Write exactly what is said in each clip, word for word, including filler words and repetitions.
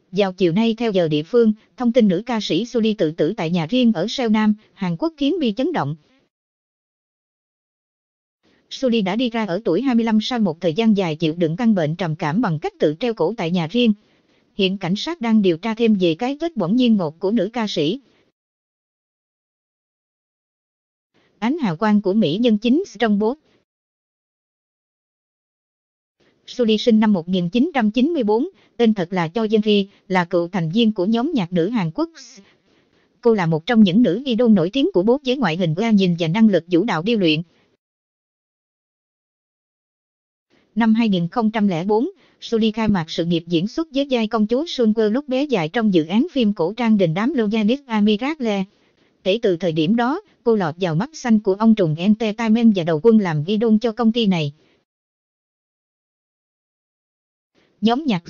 Vào chiều nay theo giờ địa phương, thông tin nữ ca sĩ Sully tự tử tại nhà riêng ở Seoul Nam, Hàn Quốc khiến Bi chấn động. Sully đã đi ra ở tuổi hai mươi lăm sau một thời gian dài chịu đựng căn bệnh trầm cảm bằng cách tự treo cổ tại nhà riêng. Hiện cảnh sát đang điều tra thêm về cái chết bỗng nhiên ngột của nữ ca sĩ. Ánh hào quang của mỹ nhân chính trong bốt. Sully sinh năm một nghìn chín trăm chín mươi tư, tên thật là Choi Jeon-ri, là cựu thành viên của nhóm nhạc nữ Hàn Quốc. Cô là một trong những nữ idol nổi tiếng của bốt với ngoại hình oa nhìn và năng lực vũ đạo điêu luyện. Năm hai nghìn không trăm lẻ bốn, Sully khai mạc sự nghiệp diễn xuất với vai công chúa Sunwoo lúc bé dại trong dự án phim cổ trang đình đám Lojanis A Miracle. Kể từ thời điểm đó, cô lọt vào mắt xanh của ông trùm Entertainment và đầu quân làm idol cho công ty này. Nhóm nhạc.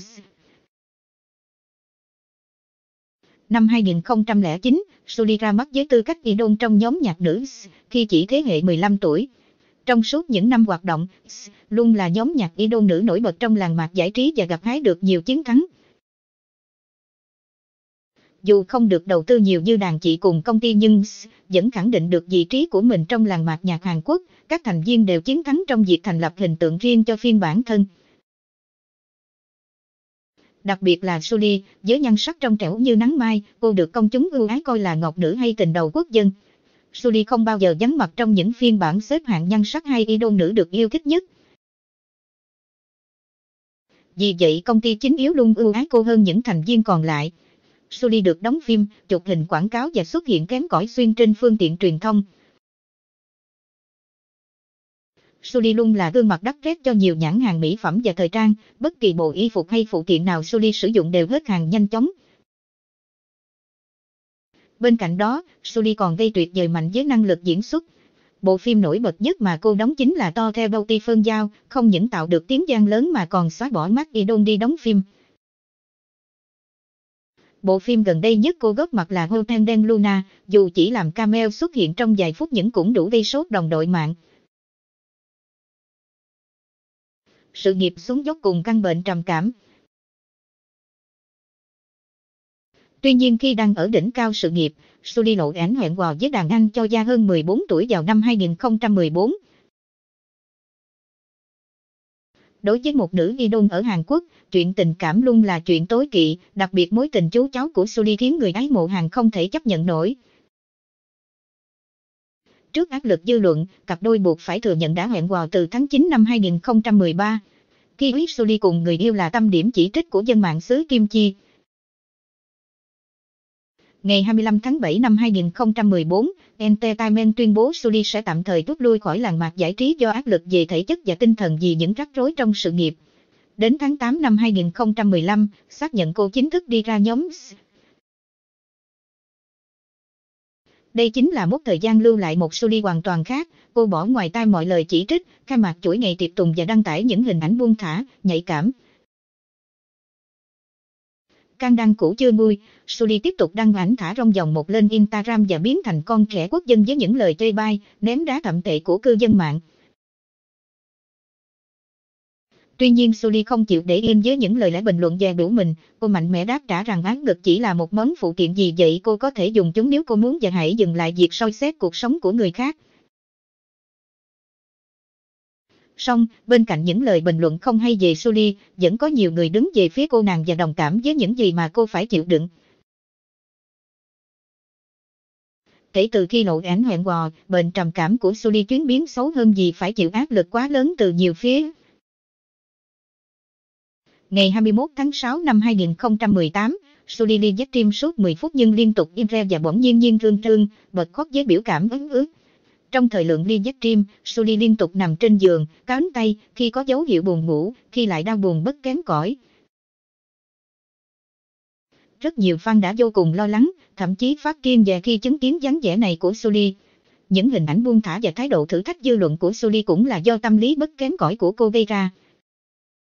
Năm hai nghìn không trăm lẻ chín, Sully ra mắt với tư cách idol trong nhóm nhạc nữ khi chỉ thế hệ mười lăm tuổi. Trong suốt những năm hoạt động, luôn là nhóm nhạc idol nữ nổi bật trong làng mạc giải trí và gặt hái được nhiều chiến thắng. Dù không được đầu tư nhiều như đàn chị cùng công ty nhưng vẫn khẳng định được vị trí của mình trong làng mạc nhạc Hàn Quốc. Các thành viên đều chiến thắng trong việc thành lập hình tượng riêng cho phiên bản thân. Đặc biệt là Sully, với nhan sắc trong trẻo như nắng mai, cô được công chúng ưu ái coi là ngọc nữ hay tình đầu quốc dân. Sully không bao giờ vắng mặt trong những phiên bản xếp hạng nhan sắc hay idol nữ được yêu thích nhất. Vì vậy công ty chính yếu luôn ưu ái cô hơn những thành viên còn lại. Sully được đóng phim, chụp hình quảng cáo và xuất hiện kém cỏi xuyên trên phương tiện truyền thông. Sully luôn là gương mặt đắt rét cho nhiều nhãn hàng mỹ phẩm và thời trang, bất kỳ bộ y phục hay phụ kiện nào Sully sử dụng đều hết hàng nhanh chóng. Bên cạnh đó, Sully còn gây tuyệt vời mạnh với năng lực diễn xuất. Bộ phim nổi bật nhất mà cô đóng chính là To theo Beauty Phân Giao, không những tạo được tiếng vang lớn mà còn xóa bỏ mắt idol đi đóng phim. Bộ phim gần đây nhất cô góp mặt là Hotel Den Luna, dù chỉ làm cameo xuất hiện trong vài phút nhưng cũng đủ gây sốt đồng đội mạng. Sự nghiệp xuống dốc cùng căn bệnh trầm cảm. Tuy nhiên khi đang ở đỉnh cao sự nghiệp, Sully lộ ảnh hẹn hò với đàn anh Cho Gia hơn mười bốn tuổi vào năm hai nghìn không trăm mười bốn. Đối với một nữ idol ở Hàn Quốc, chuyện tình cảm luôn là chuyện tối kỵ, đặc biệt mối tình chú cháu của Sully khiến người ái mộ Hàn không thể chấp nhận nổi. Trước áp lực dư luận, cặp đôi buộc phải thừa nhận đã hẹn hò từ tháng chín năm hai nghìn không trăm mười ba. Khi biết Sully cùng người yêu là tâm điểm chỉ trích của dân mạng xứ Kim Chi. Ngày hai mươi lăm tháng bảy năm hai nghìn không trăm mười bốn, Entertainment tuyên bố Sully sẽ tạm thời rút lui khỏi làng mạc giải trí do áp lực về thể chất và tinh thần vì những rắc rối trong sự nghiệp. Đến tháng tám năm hai nghìn không trăm mười lăm, xác nhận cô chính thức đi ra nhóm. Đây chính là mốc thời gian lưu lại một Sully hoàn toàn khác, cô bỏ ngoài tai mọi lời chỉ trích, khai mạc chuỗi ngày tiệc tùng và đăng tải những hình ảnh buông thả, nhạy cảm. Can đăng cũ chưa nguôi, Sully tiếp tục đăng ảnh thả rong vòng một lên Instagram và biến thành con trẻ quốc dân với những lời chê bai, ném đá thậm tệ của cư dân mạng. Tuy nhiên Sully không chịu để yên với những lời lẽ bình luận dè bỉu mình, cô mạnh mẽ đáp trả rằng áng ngực chỉ là một món phụ kiện gì vậy cô có thể dùng chúng nếu cô muốn và hãy dừng lại việc soi xét cuộc sống của người khác. Song, bên cạnh những lời bình luận không hay về Sully, vẫn có nhiều người đứng về phía cô nàng và đồng cảm với những gì mà cô phải chịu đựng. Kể từ khi lộ ảnh hẹn hò, bệnh trầm cảm của Sully chuyển biến xấu hơn vì phải chịu áp lực quá lớn từ nhiều phía. Ngày hai mươi mốt tháng sáu năm hai nghìn không trăm mười tám, Sully live stream suốt mười phút nhưng liên tục im re và bỗng nhiên nhiên rương rương, bật khóc với biểu cảm ấn ướt. Trong thời lượng live stream, Sully liên tục nằm trên giường, cắn tay, khi có dấu hiệu buồn ngủ, khi lại đau buồn bất kém cỏi. Rất nhiều fan đã vô cùng lo lắng, thậm chí phát điên về khi chứng kiến dáng vẻ này của Sully. Những hình ảnh buông thả và thái độ thử thách dư luận của Sully cũng là do tâm lý bất kém cỏi của cô gây ra.